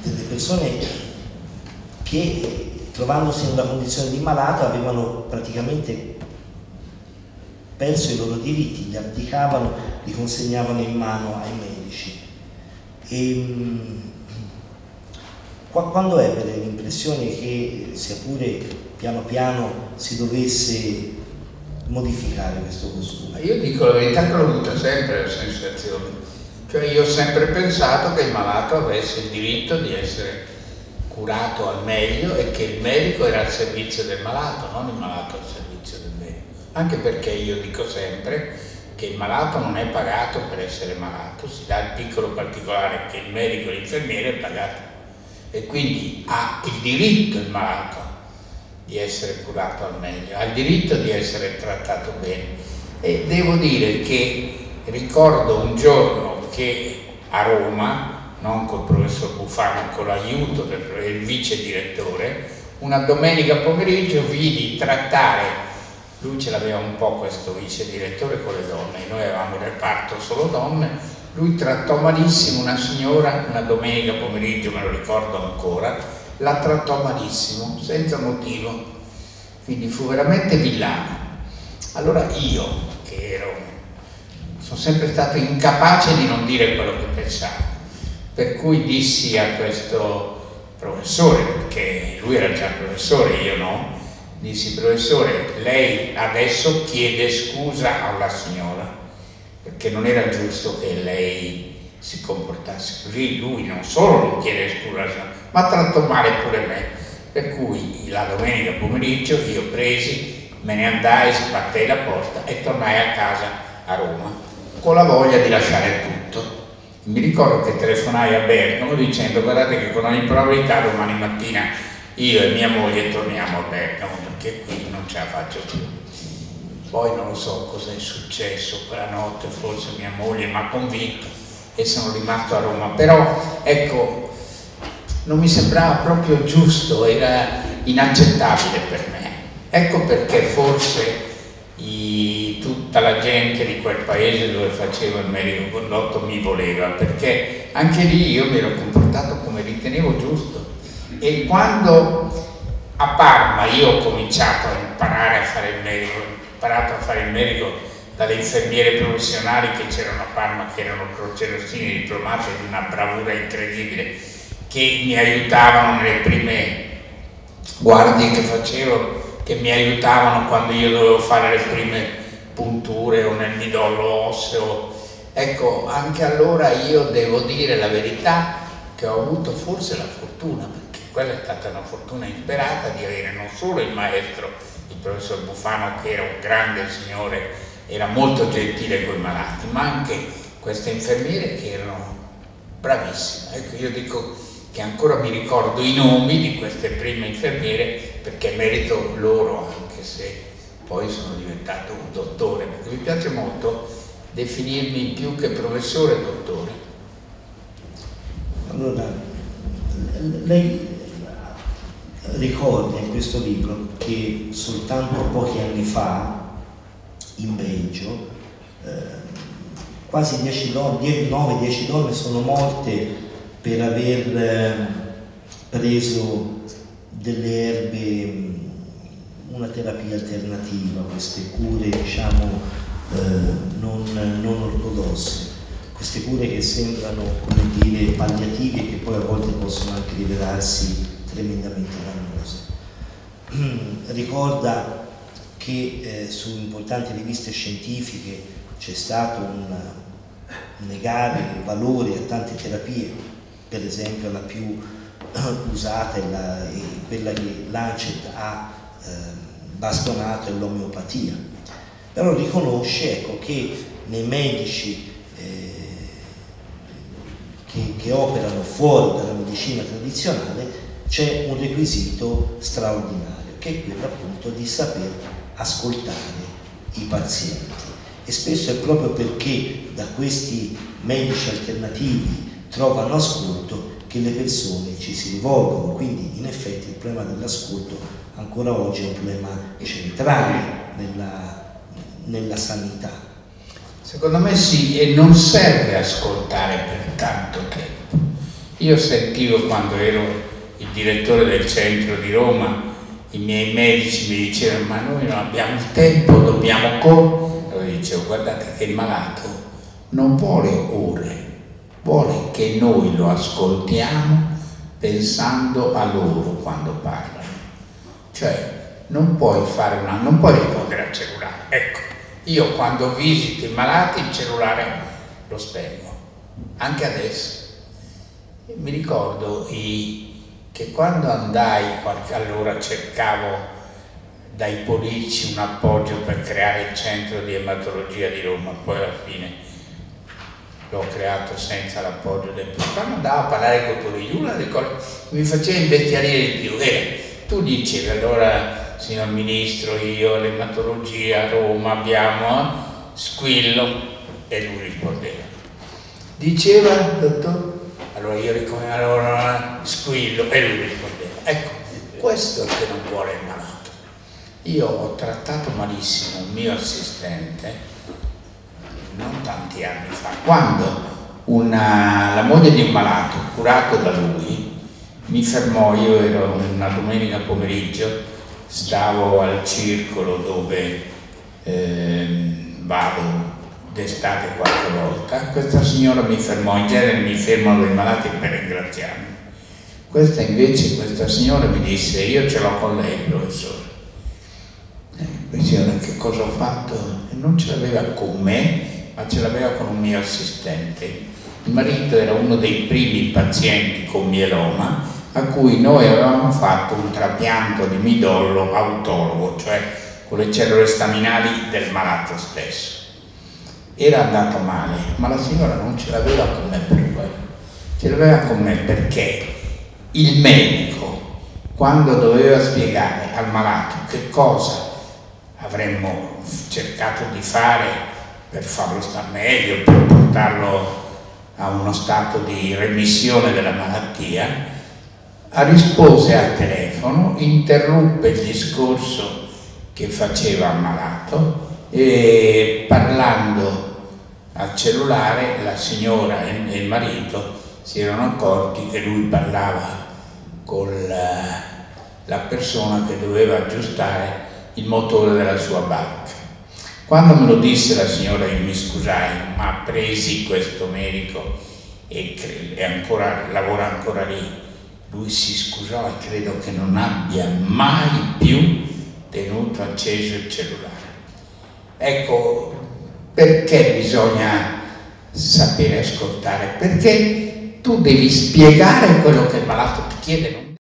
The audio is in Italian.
delle persone che, trovandosi in una condizione di malato, avevano praticamente perso i loro diritti, li abdicavano, li consegnavano in mano ai medici. Quando ebbe l'impressione che, sia pure piano piano, si dovesse modificare questo costume? Io dico la verità, che l'ho avuta sempre la sensazione. Cioè, io ho sempre pensato che il malato avesse il diritto di essere curato al meglio e che il medico era al servizio del malato, non il malato al servizio del medico. Anche perché io dico sempre che il malato non è pagato per essere malato, si dà il piccolo particolare che il medico e l'infermiere è pagato, e quindi ha il diritto il malato di essere curato al meglio, ha il diritto di essere trattato bene. E devo dire che ricordo un giorno che a Roma, non col professor Bufano, con l'aiuto del vice direttore, una domenica pomeriggio vidi trattare, lui ce l'aveva un po' questo vice direttore con le donne, noi avevamo un reparto solo donne, lui trattò malissimo una signora una domenica pomeriggio, me lo ricordo ancora, la trattò malissimo, senza motivo, quindi fu veramente villano. Allora io, che sono sempre stato incapace di non dire quello che pensavo, per cui dissi a questo professore, perché lui era già professore, io no, dissi: professore, lei adesso chiede scusa alla signora, perché non era giusto che lei si comportasse così. Lui non solo non chiede scusa alla signora, ma trattò male pure me, per cui la domenica pomeriggio io presi, me ne andai, sbattei la porta e tornai a casa a Roma con la voglia di lasciare tutto. Mi ricordo che telefonai a Bergamo dicendo: guardate che con ogni probabilità domani mattina io e mia moglie torniamo a Bergamo, perché qui non ce la faccio più. Poi non lo so cosa è successo quella notte, forse mia moglie mi ha convinto e sono rimasto a Roma, però ecco, non mi sembrava proprio giusto, era inaccettabile per me. Ecco perché forse tutta la gente di quel paese dove facevo il medico condotto mi voleva, perché anche lì io mi ero comportato come ritenevo giusto. E quando a Parma io ho cominciato a imparare a fare il medico, ho imparato a fare il medico dalle infermiere professionali che c'erano a Parma, che erano crocerossine diplomate di una bravura incredibile, che mi aiutavano nelle prime guardie che facevo, che mi aiutavano quando io dovevo fare le prime punture o nel midollo osseo. Ecco, anche allora io devo dire la verità che ho avuto forse la fortuna, perché quella è stata una fortuna insperata, di avere non solo il maestro, il professor Bufano, che era un grande signore, era molto gentile con i malati, ma anche queste infermiere che erano bravissime. Ecco, io dico che ancora mi ricordo i nomi di queste prime infermiere, perché merito loro, anche se poi sono diventato un dottore, perché mi piace molto definirmi più che professore, dottore. Allora, lei ricorda in questo libro che soltanto pochi anni fa in Belgio quasi 9-10 donne sono morte per aver preso delle erbe, una terapia alternativa, queste cure diciamo non ortodosse, queste cure che sembrano, come dire, palliative e che poi a volte possono anche rivelarsi tremendamente dannose. Ricorda che su importanti riviste scientifiche c'è stato un negare il valore a tante terapie, per esempio la più usata è quella che Lancet ha bastonato, è l'omeopatia, però riconosce, ecco, che nei medici che operano fuori dalla medicina tradizionale c'è un requisito straordinario, che è quello appunto di saper ascoltare i pazienti, e spesso è proprio perché da questi medici alternativi trovano ascolto che le persone ci si rivolgono. Quindi in effetti il problema dell'ascolto ancora oggi è un problema centrale nella sanità. Secondo me sì, e non serve ascoltare per tanto tempo. Io sentivo quando ero il direttore del centro di Roma, i miei medici mi dicevano: ma noi non abbiamo il tempo, dobbiamo correre. Io dicevo: guardate che il malato non vuole ore, vuole che noi lo ascoltiamo pensando a loro quando parlano. Cioè non puoi rispondere al cellulare. Ecco, io quando visito i malati il cellulare lo spengo, anche adesso. Mi ricordo che quando andai, allora cercavo dai politici un appoggio per creare il centro di ematologia di Roma, poi alla fine l'ho creato senza l'appoggio del politico. Quando andavo a parlare con i politici, una delle cose che mi faceva imbestialire di più era: tu dicevi, allora signor Ministro, io l'ematologia a Roma abbiamo squillo, e lui rispondeva. Diceva: dottor? Allora io allora squillo, e lui rispondeva. Ecco, questo è che non vuole il malato. Io ho trattato malissimo un mio assistente non tanti anni fa, quando la moglie di un malato curato da lui mi fermò. Io ero una domenica pomeriggio, stavo al circolo dove vado d'estate qualche volta. Questa signora mi fermò, in genere mi fermano i malati per ringraziarmi. Questa signora mi disse: io ce l'ho con lei, professore. Signora, che cosa ho fatto? E non ce l'aveva con me, ma ce l'aveva con un mio assistente. Il marito era uno dei primi pazienti con mieloma a cui noi avevamo fatto un trapianto di midollo autologo, cioè con le cellule staminali del malato stesso. Era andato male, ma la signora non ce l'aveva con me per quello, ce l'aveva con me perché il medico, quando doveva spiegare al malato che cosa avremmo cercato di fare per farlo star meglio, per portarlo a uno stato di remissione della malattia, rispose al telefono, interruppe il discorso che faceva al malato e, parlando al cellulare, la signora e il marito si erano accorti che lui parlava con la persona che doveva aggiustare il motore della sua barca. Quando me lo disse la signora, io mi scusai: ma presi questo medico e lavora ancora lì. Lui si scusò e credo che non abbia mai più tenuto acceso il cellulare. Ecco perché bisogna sapere ascoltare, perché tu devi spiegare quello che il malato ti chiede.